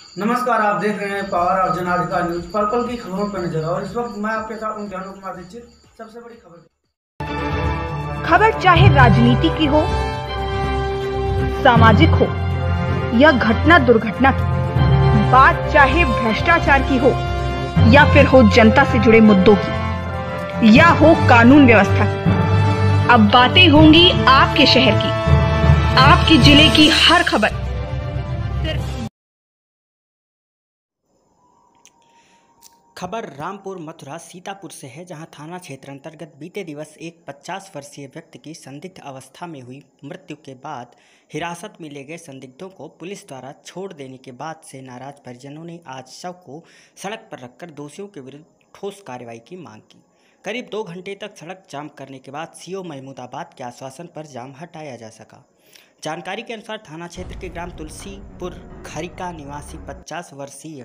नमस्कार, आप देख रहे हैं पावर और जनाधिकार न्यूज। पल पल की खबरों पर नजर। और इस वक्त मैं आपके साथ ज्ञानू कुमार दीक्षित। सबसे बड़ी खबर चाहे राजनीति की हो, सामाजिक हो या घटना दुर्घटना की, बात चाहे भ्रष्टाचार की हो या फिर हो जनता से जुड़े मुद्दों की या हो कानून व्यवस्था की, अब बातें होंगी आपके शहर की, आपके जिले की हर खबर खबर रामपुर मथुरा सीतापुर से है, जहां थाना क्षेत्र अंतर्गत बीते दिवस एक 50 वर्षीय व्यक्ति की संदिग्ध अवस्था में हुई मृत्यु के बाद हिरासत में लिए गए संदिग्धों को पुलिस द्वारा छोड़ देने के बाद से नाराज परिजनों ने आज शव को सड़क पर रखकर दोषियों के विरुद्ध ठोस कार्रवाई की मांग की। करीब 2 घंटे तक सड़क जाम करने के बाद सीओ महमूदाबाद के आश्वासन पर जाम हटाया जा सका। जानकारी के अनुसार थाना क्षेत्र के ग्राम तुलसीपुर खरिका निवासी 50 वर्षीय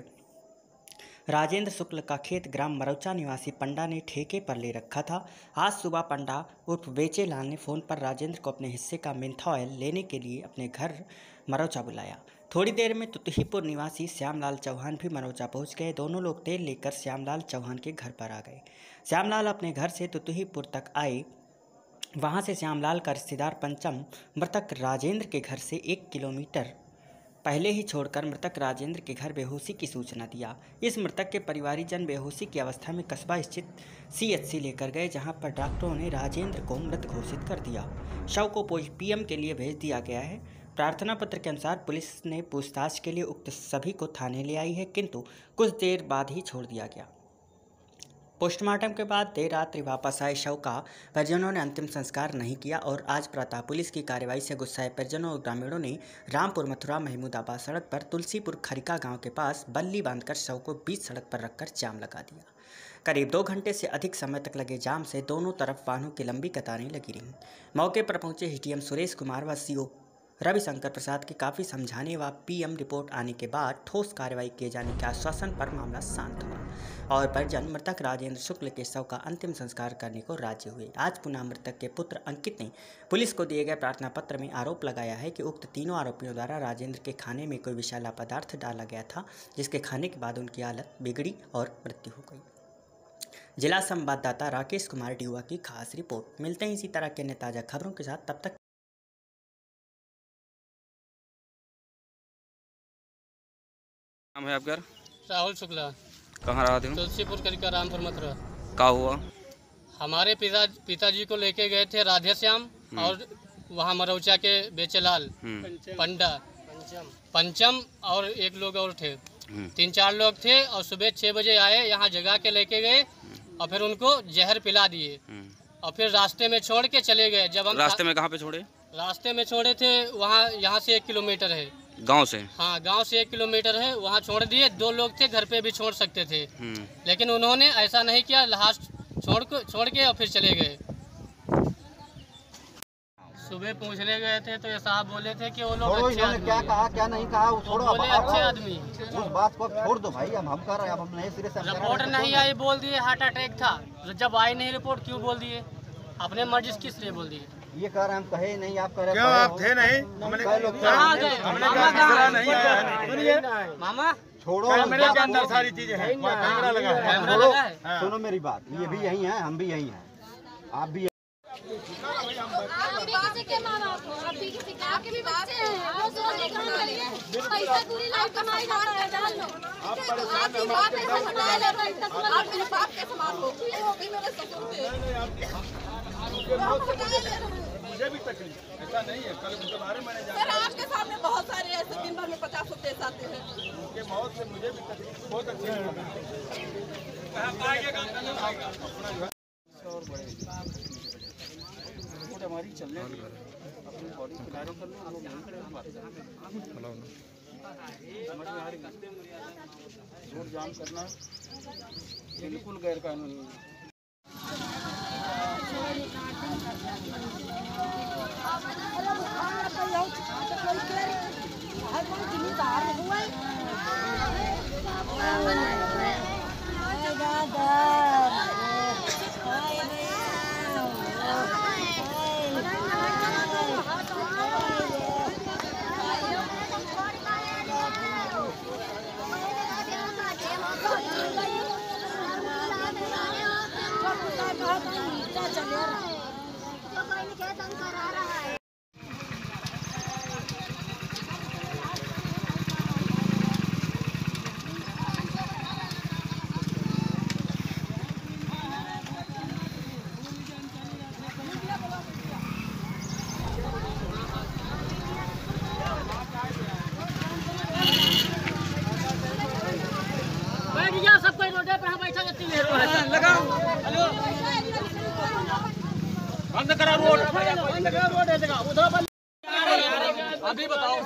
राजेंद्र शुक्ल का खेत ग्राम मरौचा निवासी पंडा ने ठेके पर ले रखा था। आज सुबह पंडा उर्फ बेचेलाल ने फ़ोन पर राजेंद्र को अपने हिस्से का मेंथा ऑयल लेने के लिए अपने घर मरौचा बुलाया। थोड़ी देर में तुतहीपुर निवासी श्यामलाल चौहान भी मरौचा पहुंच गए। दोनों लोग तेल लेकर श्यामलाल चौहान के घर पर आ गए। श्यामलाल अपने घर से तुतहीपुर तक आए। वहां से श्यामलाल का रिश्तेदार पंचम मृतक राजेंद्र के घर से 1 किलोमीटर पहले ही छोड़कर मृतक राजेंद्र के घर बेहोशी की सूचना दिया। इस मृतक के परिवारीजन बेहोशी की अवस्था में कस्बा स्थित CHC लेकर गए, जहां पर डॉक्टरों ने राजेंद्र को मृत घोषित कर दिया। शव को पोस्टमार्टम के लिए भेज दिया गया है। प्रार्थना पत्र के अनुसार पुलिस ने पूछताछ के लिए उक्त सभी को थाने ले आई है, किंतु कुछ देर बाद ही छोड़ दिया गया। पोस्टमार्टम के बाद देर रात्रि वापस आए शव का परिजनों ने अंतिम संस्कार नहीं किया और आज प्रातः पुलिस की कार्रवाई से गुस्साए परिजनों और ग्रामीणों ने रामपुर मथुरा महमूदाबाद सड़क पर तुलसीपुर खरिका गांव के पास बल्ली बांधकर शव को बीच सड़क पर रखकर जाम लगा दिया। करीब 2 घंटे से अधिक समय तक लगे जाम से दोनों तरफ वाहनों की लंबी कतारें लगी रहीं। मौके पर पहुंचे SDM सुरेश कुमार व CO रविशंकर प्रसाद के काफ़ी समझाने व PM रिपोर्ट आने के बाद ठोस कार्रवाई किए जाने के आश्वासन पर मामला शांत हुआ और परिजन मृतक राजेंद्र शुक्ल के शव का अंतिम संस्कार करने को राजी हुए। आज पुनः मृतक के पुत्र अंकित ने पुलिस को दिए गए प्रार्थना पत्र में आरोप लगाया है कि उक्त तीनों आरोपियों द्वारा राजेंद्र के खाने में कोई विषैला पदार्थ डाला गया था, जिसके खाने के बाद उनकी हालत बिगड़ी और मृत्यु हो गई। जिला संवाददाता राकेश कुमार डिहुआ की खास रिपोर्ट। मिलते हैं इसी तरह के अन्य ताज़ा खबरों के साथ, तब तक नाम है आपका? राहुल शुक्ला। कहाँ रहते हो? तुलसीपुर खरिका रामपुर मथुरा। क्या हुआ? हमारे पिताजी को लेके गए थे राधे श्याम और वहाँ मरौचा के बेचेलाल पंडा पंचम और एक लोग और थे। 3-4 लोग थे और सुबह 6 बजे आए, यहाँ जगा के लेके गए और फिर उनको जहर पिला दिए और फिर रास्ते में छोड़ के चले गए। जब हम रास्ते में कहाँ पे छोड़े? रास्ते में छोड़े थे वहाँ, यहाँ से 1 किलोमीटर है गांव से। हाँ, गांव से 1 किलोमीटर है, वहाँ छोड़ दिए। 2 लोग थे, घर पे भी छोड़ सकते थे, लेकिन उन्होंने ऐसा नहीं किया। लास्ट छोड़ के और फिर चले गए। सुबह पूछने गए थे तो ये साहब बोले थे कि वो लोग अच्छे आदमी, क्या कहा क्या नहीं कहा, बोले अच्छे आदमी। उस बात को छोड़ दो भाई, हम कर रहे हैं, हम नए सिरे से रिपोर्ट नहीं आई, बोल दिए हार्ट अटैक था। जब आई नहीं रिपोर्ट क्यों बोल दिए? अपने मर्जी किस लिए बोल दिए? ये कह रहे हम कहे नहीं, आप कह रहे क्यों? आप थे नहीं? मामा छोड़ो, कैमरे के अंदर सारी चीजें हैं, कैमरा लगा है। सुनो मेरी बात, ये भी यही है, हम भी यही हैं, आप भी मुझे भी तकलीफ ऐसा नहीं है। कल तुम्हारे मैंने सर आपके सामने बहुत सारे ऐसे दिन भर में 50 केस आते हैं। उनके मौत से मुझे भी तकलीफ बहुत अच्छी हमारी चलने अपनी बॉडी किनारों कर लो, रोड जाम करना बिल्कुल गैर कानूनी है। बंद करा रोड, उधर अभी बताओ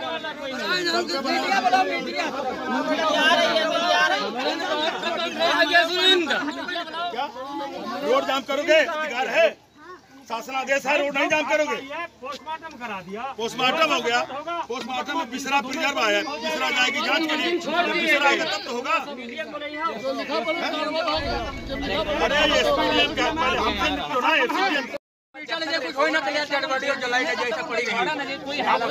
रोड जाम करोगे? अधिकार है, शासनादेश है, रोड नहीं जाम करोगे। पोस्टमार्टम करा दिया, पोस्टमार्टम हो गया, पोस्टमार्टम में बिसरा प्रिजर्व आया, बिसरा जाएगी जांच के लिए, बिसरा आएगा तब तो होगा। अरे एसपीडीएम का पहले हमसे निपटो ना, एसपीडीएम कोई ना तैयार कर वीडियो जलाई ना जैसा पड़ी रही कोई हालत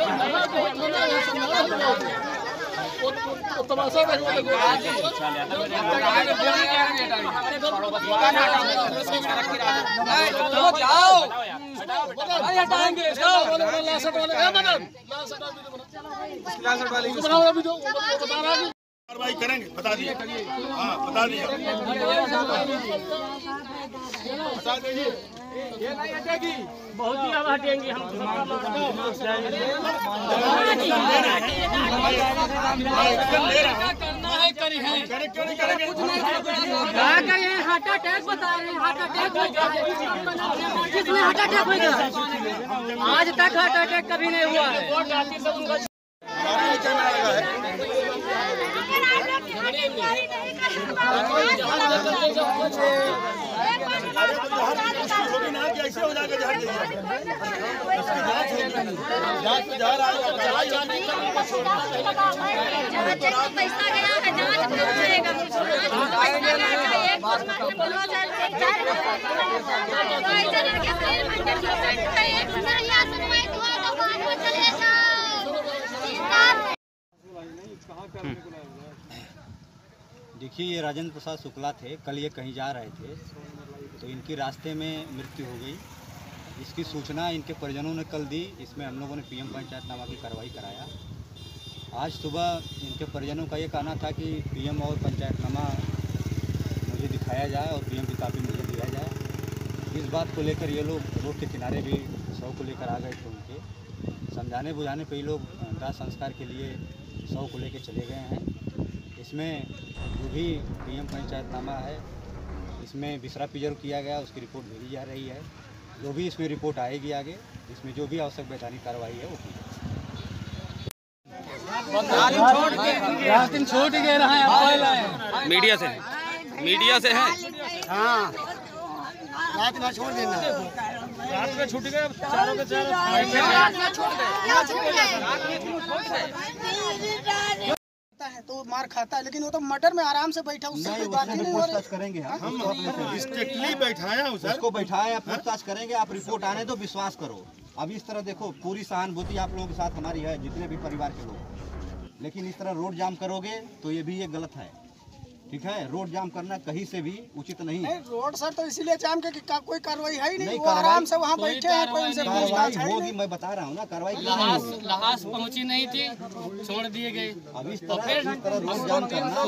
कार्रवाई करेंगे, बता दिए। हाँ बता दिया, बता दीजिए। ये नहीं हटेगी, बहुत ही अब हटेंगी हम। हार्ट अटैक बता रहे हैं, हार्ट अटैक किसने हार्ट अटैक हो गया? आज तक हार्ट अटैक कभी नहीं हुआ है। ऐसे हो जाएगा, पैसा गया है, जांच देखिए, ये राजेंद्र प्रसाद शुक्ला थे। कल ये कहीं जा रहे थे तो इनकी रास्ते में मृत्यु हो गई। इसकी सूचना इनके परिजनों ने कल दी। इसमें हम लोगों ने पीएम पंचायतनामा की कार्रवाई कराया। आज सुबह इनके परिजनों का ये कहना था कि पीएम और पंचायतनामा मुझे दिखाया जाए और पीएम की कापी मुझे दिया जाए। इस बात को लेकर ये लोग रोड के किनारे भी शव को लेकर आ गए थे। उनके समझाने बुझाने पर ये लोग दाह संस्कार के लिए शव को लेकर चले गए हैं। इसमें जो भी पीएम पंचायतनामा है, इसमें बिसरा प्रिजर्व किया गया, उसकी रिपोर्ट भेजी जा रही है। जो भी इसमें रिपोर्ट आएगी आगे, इसमें जो भी आवश्यक वैधानिक कार्रवाई है वो की छोड़ के रहा है। मीडिया से है। हाँ, रात में छोड़ देना, रात में छूट गए चारों के चारों। तो मार खाता है, लेकिन वो तो मर्डर में आराम से बैठा, उससे कोई बात ही नहीं हो रही। करेंगे हम स्ट्रिक्टली बैठाया हूँ सर, उसको बैठाया, पूछताछ करेंगे। आप रिपोर्ट आने दो, विश्वास करो। अब इस तरह देखो, पूरी सहानुभूति आप लोगों के साथ हमारी है, जितने भी परिवार के लोग, लेकिन इस तरह रोड जाम करोगे तो ये भी एक गलत है। ठीक है, रोड जाम करना कहीं से भी उचित नहीं है। रोड सर तो इसीलिए जाम के कोई कार्रवाई है ही नहीं, वो आराम से वहाँ बैठे हैं, कोई उनसे कार्रवाई होगी, मैं बता रहा हूँ ना, कार्रवाई लाश पहुँची नहीं थी, छोड़ दिए गए। अब इस तरह रोड जाम करना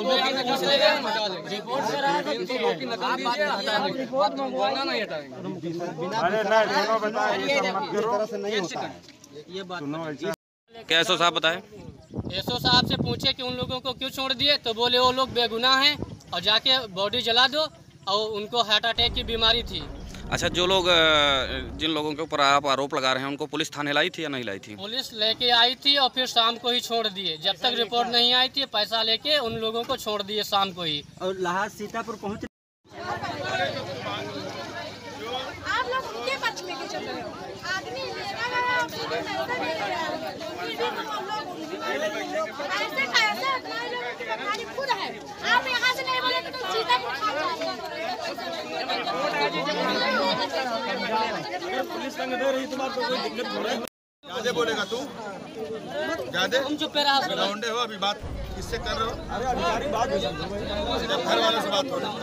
तरह से नहीं होता है। क्या एसओ साहब बताए? एसओ साहब से पूछे कि उन लोगों को क्यों छोड़ दिए, तो बोले वो लोग बेगुनाह हैं और जाके बॉडी जला दो, और उनको हार्ट अटैक की बीमारी थी। अच्छा, जो लोग जिन लोगों के ऊपर आप आरोप लगा रहे हैं, उनको पुलिस थाने लाई थी या नहीं लाई थी? पुलिस लेके आई थी और फिर शाम को ही छोड़ दिए। जब तक रिपोर्ट नहीं आई थी, पैसा लेके उन लोगों को छोड़ दिए शाम को ही। और लाहार सीतापुर पहुँच आप लोग उनके पक्ष में क्यों चल रहे हो? आदमी ऐसे कैसे इतना लोग की खुद है। आप यहाँ से नहीं बोले तो सीतापुर पुलिस संग दे रही, तुम्हारे को कोई दिक्कत थोड़ा है। ज्यादा बोलेगा तू, ज्यादा हम चुप रहा। लौंडे हो, अभी बात किससे कर रहे हो? अरे अधिकारी बात घर वाले से बात करो।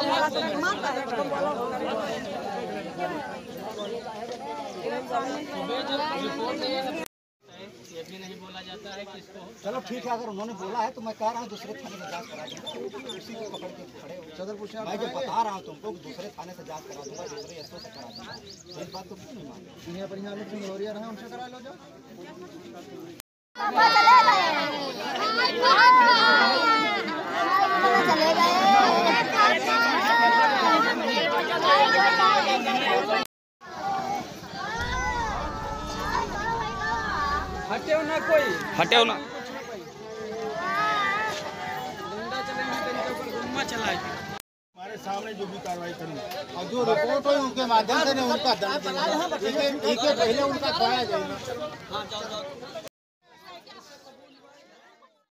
ये भी नहीं बोला जाता है किसको। चलो ठीक है, अगर उन्होंने बोला है तो मैं कह रहा हूँ दूसरे थाने में जांच करा दूंगा। उसी को पकड़ के खड़े हो सदर पूछे, मैं जो बता रहा हूँ तुमको, दूसरे थाने से जांच करा दूंगा, दूसरे एसओ से करा दूंगा। इस बात को क्यों नहीं मानते? यहाँ पर यहाँ लोग सिंगरौलिया रहे, उनसे करा लो जाओ। हटे हो ना। हमारे सामने जो भी कार्रवाई करेंगे और जो रिपोर्ट हुई उनके माध्यम से उनका दंड देंगे। पहले उनका कराया जाएगा।